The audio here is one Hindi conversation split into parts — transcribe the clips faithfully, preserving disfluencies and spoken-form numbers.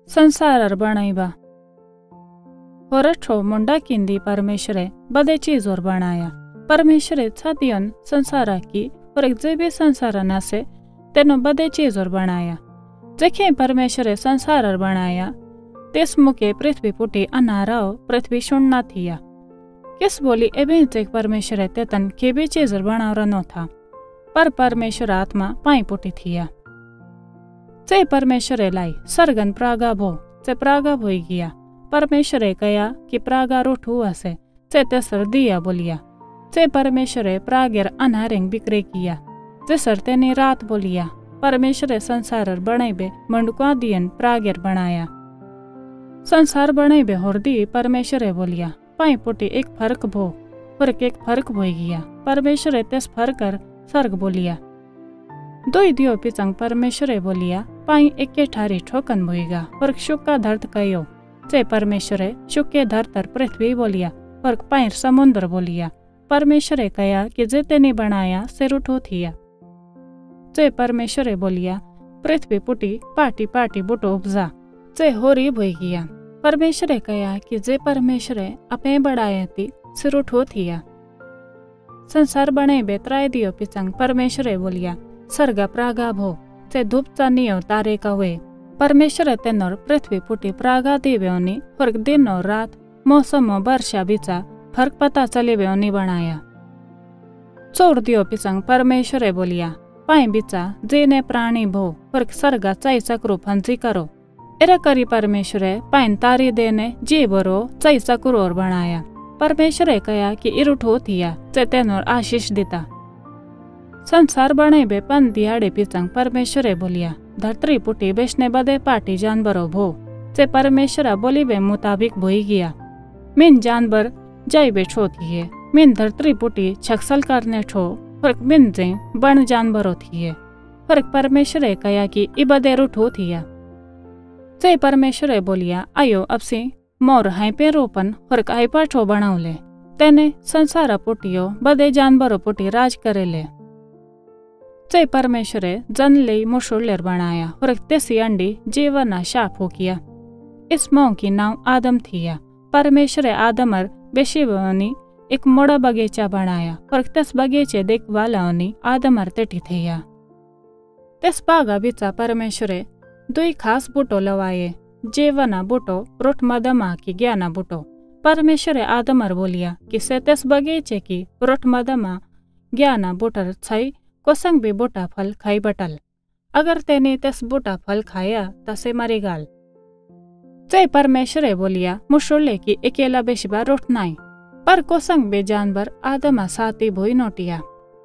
संसार बनाइबा होरठो मुंडा किंदी परमेश्वरे बदे चीजोर बनाया। परमेश्वरे छातियन संसारा की और एक जेबे संसार नसे तेनो बदे चीजोर बनाया। जेखे परमेश्वरे संसार बनाया तेस मुके पृथ्वी पुटी अनाराओ पृथ्वी शून्य थिया। किस बोली एबे चेक परमेश्वरे तेतन केबे चीजोर बनावरा न था, पर परमेश्वर आत्मा पाई पुटी थिया। चे परमेश्वरे लाई सरगन प्रागा भो चे प्रागा भोई गया। परमेश्वरे कया कि प्रागा रूठ हुआ से चे तेसर दिया बोलिया। चे परमेश्वरे प्रागेर अनारेंग बिक्रे किया जेसर तेने रात बोलिया। परमेश्वरे संसार बनाइबे मंडुका दियन प्रागेर बनाया। संसार बनाइबे होरदी परमेश्वरे बोलिया पाई पुटी एक फर्क भो और एक फर्क भोई गया। परमेश्वरे तेस फर्कर सर्ग बोलिया। दोई दियो पिचंग परमेश्वरे बोलिया पाई एके ठारी ठोकन भोईगा और शुक्का धरत कयो। चे परमेश्वरे शुक्के धरतर पृथ्वी बोलिया और पाई समुद्र बोलिया। परमेश्वरे कया कि जेते ने बनाया से रूठो थिया। चे परमेश्वरे बोलिया पृथ्वी पुटी पाटी पाटी बुटो उपजा चे होरी भोई गया। परमेश्वरे कया कि जे परमेश्वरे अपे बढ़ाया थी से रूठो थिया। संसार बने बेत्राय दियो पिचंग परमेश्वरे बोलिया सर्गा प्रागा भो चे धूप चानियो तारे का हुए। परमेश्वरे तेनोर पृथ्वी पुटी प्रागा देवेओनी और दिन और रात मौसम वर्षा बिचा फर्क पता चले वेओनी बनाया। चोर दियो पिचंग परमेश्वरे बोलिया पाई बिचा जेने प्राणी भो और सर्गा चाई चक्रू फंसी करो। एरा करी परमेश्वरे पाइन तारी देने जी बरो चाई चक्रू और बनाया। परमेश्वरे कया कि इरुठो थिया चे तेनोर आशीष दिता। संसार बनाइबे पन दिहाड़े पिचंग परमेश्वरे बोलिया धरती पुटी बेचने बदे पाटी जानवरो भो चे परमेश्वरा बोलीबे मुताबिक भोई गया। मिन जानवर जाइबे ठो थिए मिन धरती पुटी छक्सल करने ठो फर्क मिन जे बन जानवरो थिए। फर्क परमेश्वरे कया कि इबदे रूठो थिया। चे परमेश्वरे बोलिया आयो अपसी मोर हाइपे रोपन फर्क आइपा ठो बनावले तेने संसारा पुटियो बदे जानवरो पुटी राज करेले। चे परमेश्वरे जन ले मुशुलेर बनाया और तेसी अंडी जीवना शाप हो किया। इस मौ की नाव आदम थिया। परमेश्वरे आदमर बेशिवनी एक मोड़ा बगीचा बनाया और तेस बगीचे देख वालाओनी आदमर तेटी थिया। तेस बागा बिचा परमेश्वरे दुई खास बुटो लवाये जीवना बुटो रोट मदमा की ज्ञाना बुटो। परमेश्वरे आदमर बोलिया कि से तेस बगीचे की रोट मदमा ज्ञाना बुटर छई कोसंग भी बोटा फल खाई बटल। अगर तेने तेस बोटा फल खाया तसे मरे गाल। चे परमेश्वरे बोलिया मुशोले की अकेला बेशिबा रोट नाई पर कोसंग बे जानवर आदमा साथी भोई नोटिया।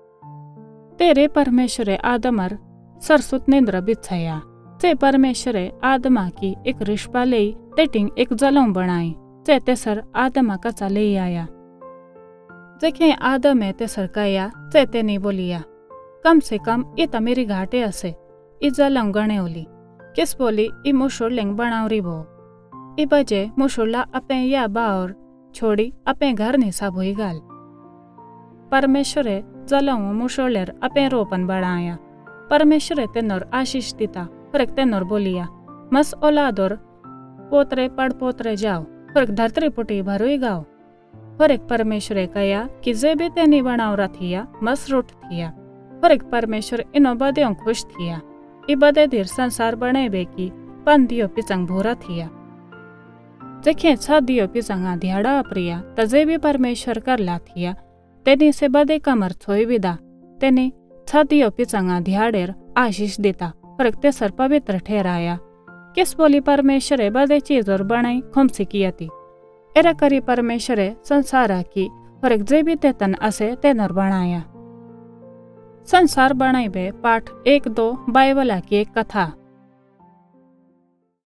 तेरे परमेश्वरे आदमर सरसुत निंद्र बिछाया। चे परमेश्वरे आदमा की एक रिश्पा ले तेटिंग एक जलम बनाई चे तेसर आदमा कचा ले आया। जेखे आदमे तेसर कया चे तेनी बोलिया कम से कम ये तो मेरी घाटे असे इ जलम गणे ओली किस बोली इ मुशोलेंग बनावरी भो इ बजे मुशोला अपे या बावर छोड़ी अपे घर निसा भोई गाल। परमेश्वरे जलम मुशोलेर अपे रोपन बढ़ाया। परमेश्वरे तेनोर आशीष दिता और तेनोर बोलिया मस औलादोर पोतरे पड़ पोतरे जाओ और धरती पुटी भरोई गाओ। और एक परमेश्वरे कया कि जे भी तेनी बनावरा थिया मस रूठ थिया और एक परमेश्वर इनो बदेओं खुश थिया। इ बदे धीर संसार बने बेकी पन दियो पिचंग भूरा थिया। जेखे छ दियो पिचंगा ध्याड़ा अप्रिया तजे भी परमेश्वर करला थिया तेनी से बदे कमर छोई विदा तेनी छ दियो पिचंगा ध्याड़ेर आशीष देता और एक तेसर पवित्र ठहराया। किस बोली परमेश्वरे बदे चीजोर बनाई खुमसी किया थी। एरा करी परमेश्वरे संसारा की और एक जे भी तेतन असे तेनर बनाया। संसार बनाइबे पाठ एक दो बाइबला की एक कथा।